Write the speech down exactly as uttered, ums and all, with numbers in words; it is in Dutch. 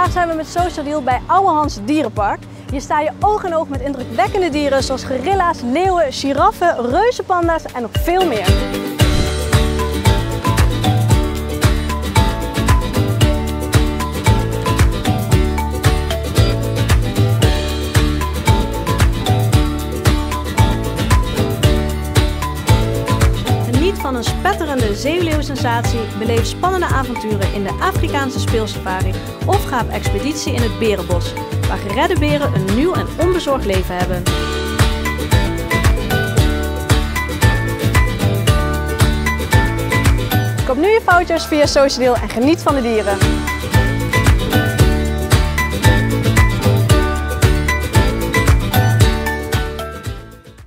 Vandaag zijn we met Social Deal bij Ouwehands Dierenpark. Hier sta je oog in oog met indrukwekkende dieren zoals gorilla's, leeuwen, giraffen, reuzenpanda's en nog veel meer. Geniet van een spetterende zeeleeuwsensatie, beleef spannende avonturen in de Afrikaanse speelsafari of ga op expeditie in het berenbos, waar geredde beren een nieuw en onbezorgd leven hebben. Koop nu je vouchers via Social Deal en geniet van de dieren.